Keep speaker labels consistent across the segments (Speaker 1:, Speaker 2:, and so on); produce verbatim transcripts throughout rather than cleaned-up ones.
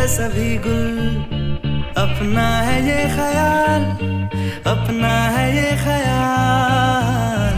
Speaker 1: सभी गुल, अपना है ये ख्याल, अपना है ये ख्याल।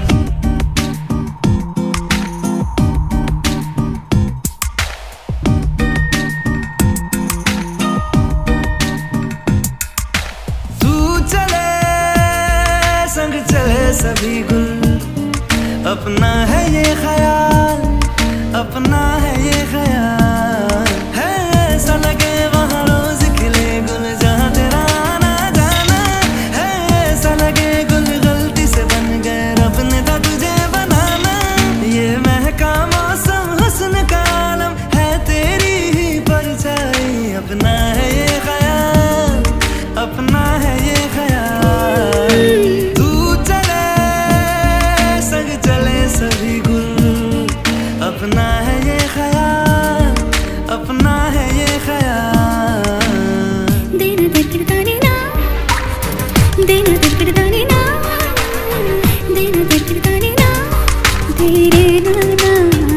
Speaker 1: तू चले संग चले सभी गुल, अपना है ये ख्याल, अपना है ये ख्याल। है ऐसा लगे वहाँ रोज खिले गुल जहाँ तेरा आना जाना, है ऐसा लगे गुल गलती से बन गए रब ने था तुझे बनाना। ये महका मौसम हुस्न का आलम है तेरी ही परछाई, अपना है ये ख्याल, अपना है ये ख्याल। तू चले संग चले सभी गुल, अपना है ये ख्याल, अपना है ये ख्याल।
Speaker 2: देना दिलदानी ना, देना दिलदानी ना, देना दिलदानी ना, तेरे नाना।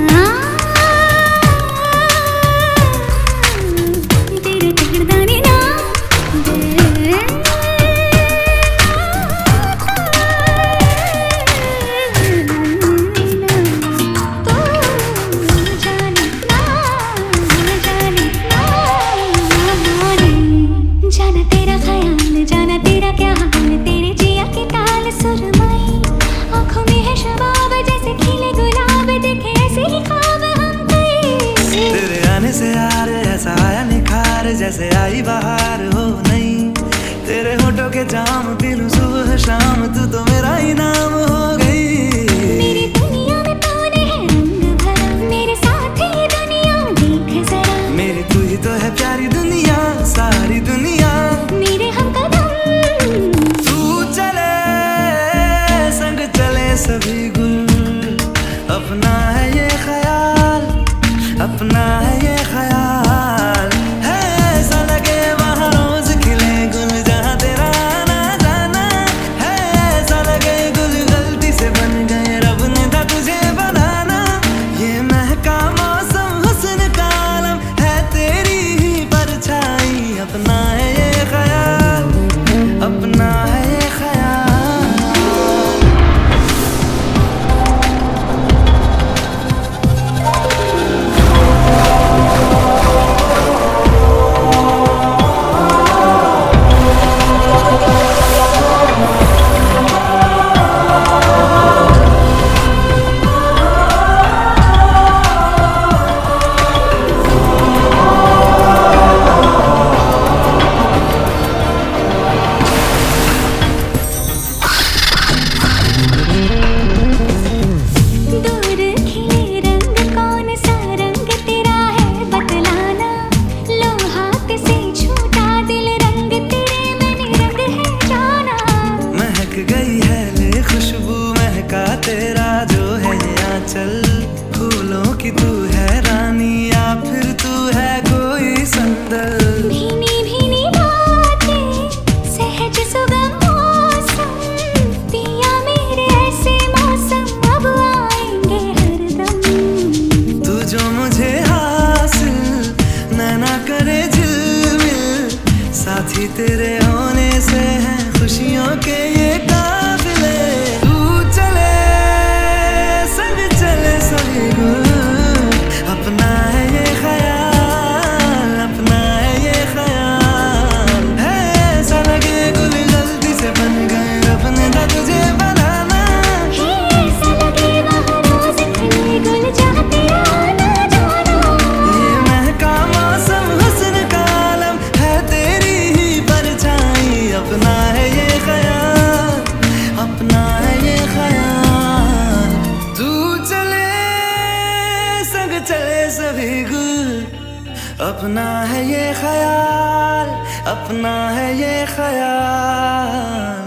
Speaker 2: तेरे दिलदानी ना, जाना तेरा ख्याल, जाना तेरा क्या हाल, तेरे जिया की ताल सुरमई आँखों में है शबाब जैसे खिले गुलाब, देखे ऐसे ही ख्वाब हम कई।
Speaker 1: तेरे आने से यार ऐसा आया निखार, जैसे आई बहार हो नहीं। तेरे होठों के जाम पी लूं सुबह शाम, तू तो मेरा ही नाम हो गई।
Speaker 2: मेरी दुनिया में तूने है रंग भरा, मेरे साथ ही दुनिया देख जरा।
Speaker 1: मेरी तू ही तो है प्यारी दुनिया, सारी दुनिया
Speaker 2: मेरे हमकदम।
Speaker 1: तू चले संग चले सभी गुल, अपना है ये ख्याल, अपना है ये ख्याल। है ऐसा लगे वहाँ रोज खिले गुल जहाँ तेरा आना जाना, है ऐसा लगे गुल गलती से बन गए रब ने था तुझे बनाना। ये महका मौसम हुस्न का आलम है तेरी ही परछाई, अपना है ये ख्याल, अपना है ये ख्याल। गई है ले खुशबू महका तेरा जो है ये आंचल। फूलों की तू है रानी या फिर तू है कोई संदल।
Speaker 2: भीनी भीनी बातें सहज सुगम मौसम, पिया मेरे ऐसे मौसम अब आएंगे हरदम।
Speaker 1: तू जो मुझे हासिल नैना करे झिलमिल, साथी तेरे होने से है खुशियों के ये काफिले। तू चले संग चले सभी गुल, अपना है ये ख्याल, अपना है ये ख्याल। है ऐसा लगे गुल जल्दी से बन गए रब ने था तुझे बनाना।
Speaker 2: है ऐसा लगे वहाँ रोज खिले गुल जहाँ तेरा आना जाना।
Speaker 1: ये महका मौसम हुस्न का आलम है तेरी ही परछाई, अपना है ये ख्याल, अपना है ये ख्याल। तू चले संग चले सभी गुल, अपना है ये ख्याल, अपना है ये ख्याल।